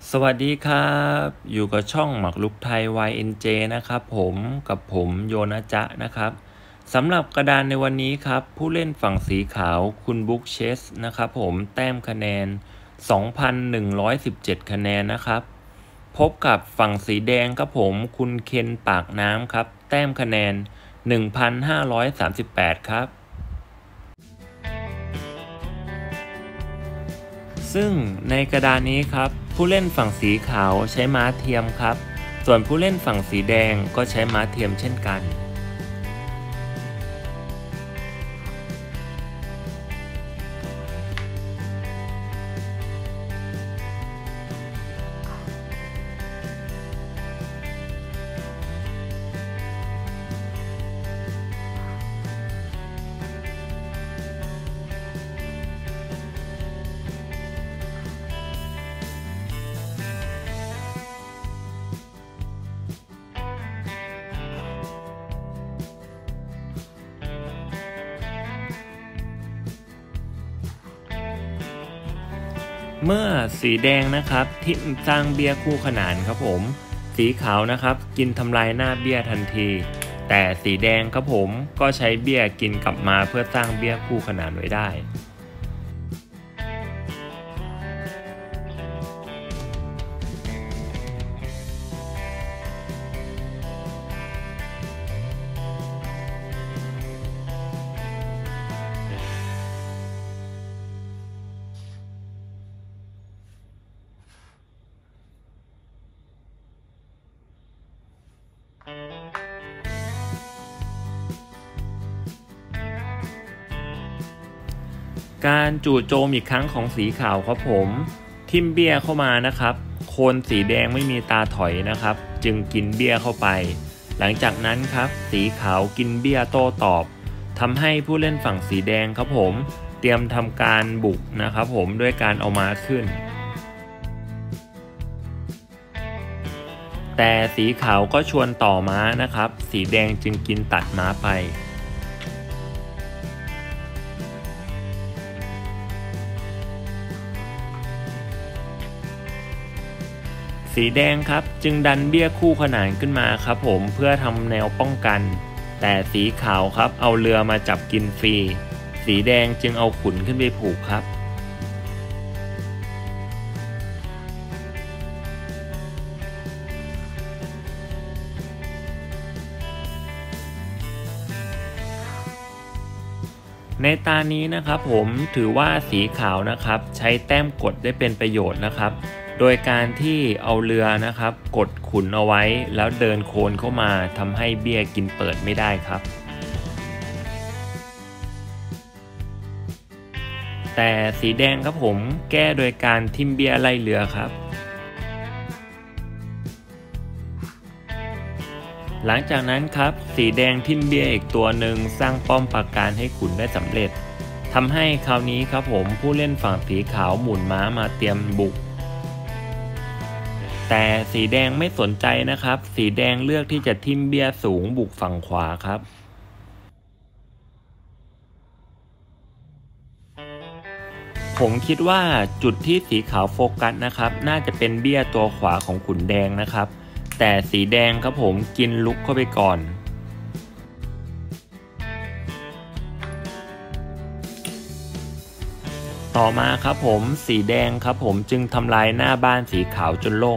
สวัสดีครับอยู่กับช่องหมักลุกไทย YNJ นะครับผมโยนะจ๊ะนะครับสำหรับกระดานในวันนี้ครับผู้เล่นฝั่งสีขาวคุณบุ๊กเชสนะครับผมแต้มคะแนน 2,117 คะแนนนะครับพบกับฝั่งสีแดงครับผมคุณเคนปากน้ำครับแต้มคะแนน 1,538 ครับ ซึ่งในกระดานนี้ครับผู้เล่นฝั่งสีขาวใช้ม้าเทียมครับส่วนผู้เล่นฝั่งสีแดงก็ใช้ม้าเทียมเช่นกันเมื่อสีแดงนะครับที่สร้างเบี้ยคู่ขนานครับผมสีขาวนะครับกินทำลายหน้าเบี้ยทันทีแต่สีแดงครับผมก็ใช้เบี้ยกินกลับมาเพื่อสร้างเบี้ยคู่ขนานไว้ได้การจู่โจมอีกครั้งของสีขาวครับผมทิมเบี้ยเข้ามานะครับโคนสีแดงไม่มีตาถอยนะครับจึงกินเบี้ยเข้าไปหลังจากนั้นครับสีขาวกินเบี้ยโต้ตอบทำให้ผู้เล่นฝั่งสีแดงครับผมเตรียมทำการบุกนะครับผมด้วยการเอาม้าขึ้นแต่สีขาวก็ชวนต่อม้านะครับสีแดงจึงกินตัดม้าไปสีแดงครับจึงดันเบี้ยคู่ขนานขึ้นมาครับผมเพื่อทำแนวป้องกันแต่สีขาวครับเอาเรือมาจับกินฟรีสีแดงจึงเอาขุนขึ้นไปผูกครับในตานี้นะครับผมถือว่าสีขาวนะครับใช้แต้มกดได้เป็นประโยชน์นะครับโดยการที่เอาเรือนะครับกดขุนเอาไว้แล้วเดินโคนเข้ามาทำให้เบี้ยกินเปิดไม่ได้ครับแต่สีแดงครับผมแก้โดยการทิ่มเบี้ยไล่เรือครับหลังจากนั้นครับสีแดงทิ่มเบี้ยอีกตัวหนึ่งสร้างป้อมปราการให้ขุนได้สำเร็จทำให้คราวนี้ครับผมผู้เล่นฝั่งสีขาวหมุนม้ามาเตรียมบุกแต่สีแดงไม่สนใจนะครับสีแดงเลือกที่จะทิ่มเบี้ยสูงบุกฝั่งขวาครับผมคิดว่าจุดที่สีขาวโฟกัสนะครับน่าจะเป็นเบี้ยตัวขวาของขุนแดงนะครับแต่สีแดงครับผมกินลุกเข้าไปก่อนต่อมาครับผมสีแดงครับผมจึงทำลายหน้าบ้านสีขาวจนโล่ง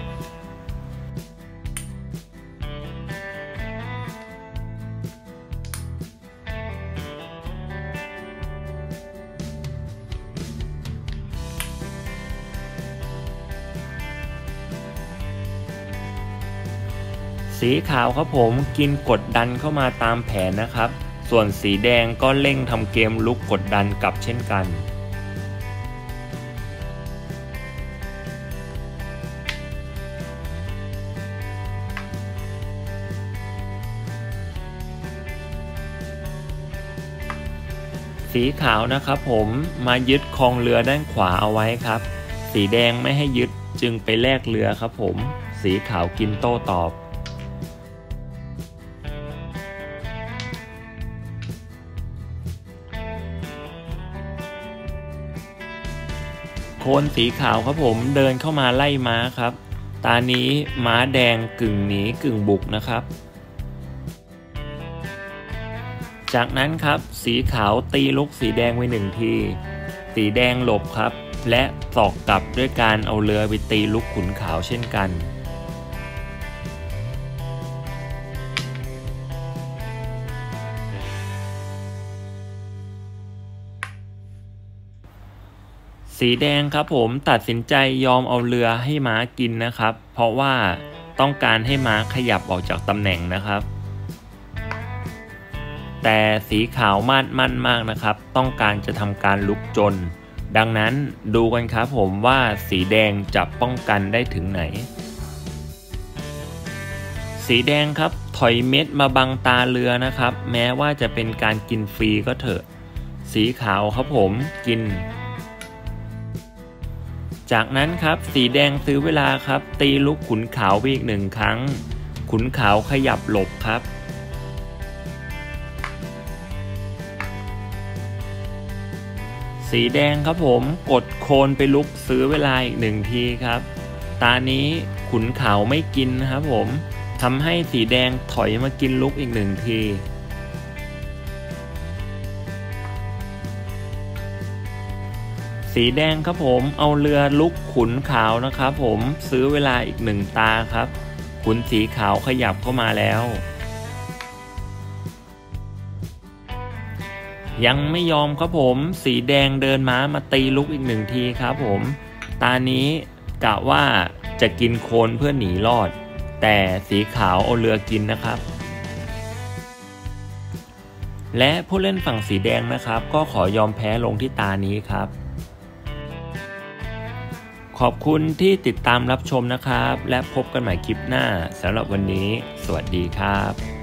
สีขาวครับผมกินกดดันเข้ามาตามแผนนะครับส่วนสีแดงก็เร่งทำเกมลุกกดดันกลับเช่นกันสีขาวนะครับผมมายึดครองเรือด้านขวาเอาไว้ครับสีแดงไม่ให้ยึดจึงไปแลกเรือครับผมสีขาวกินโต้ตอบคนสีขาวครับผมเดินเข้ามาไล่ม้าครับตานี้ม้าแดงกึ่งหนีกึ่งบุกนะครับจากนั้นครับสีขาวตีลูกสีแดงไป1 ทีสีแดงหลบครับและสอกกลับด้วยการเอาเรือไปตีลูกขุนขาวเช่นกันสีแดงครับผมตัดสินใจยอมเอาเรือให้ม้ากินนะครับเพราะว่าต้องการให้ม้าขยับออกจากตำแหน่งนะครับแต่สีขาวมาดมั่นมากนะครับต้องการจะทำการลุกจนดังนั้นดูกันครับผมว่าสีแดงจะป้องกันได้ถึงไหนสีแดงครับถอยเม็ดมาบังตาเรือนะครับแม้ว่าจะเป็นการกินฟรีก็เถอะสีขาวครับผมกินจากนั้นครับสีแดงซื้อเวลาครับตีลูกขุนขาวไปอีก1 ครั้งขุนขาวขยับหลบครับสีแดงครับผมกดโคนไปลุกซื้อเวลาอีก1 ทีครับตานี้ขุนขาวไม่กินนะครับผมทำให้สีแดงถอยมากินลุกอีก1 ทีสีแดงครับผมเอาเรือลุกขุนขาวนะครับผมซื้อเวลาอีก1 ตาครับขุนสีขาวขยับเข้ามาแล้วยังไม่ยอมครับผมสีแดงเดินม้ามาตีลุกอีก1 ทีครับผมตานี้กะว่าจะกินโคนเพื่อหนีรอดแต่สีขาวเอาเรือกินนะครับและผู้เล่นฝั่งสีแดงนะครับก็ขอยอมแพ้ลงที่ตานี้ครับขอบคุณที่ติดตามรับชมนะครับและพบกันใหม่คลิปหน้าสำหรับวันนี้สวัสดีครับ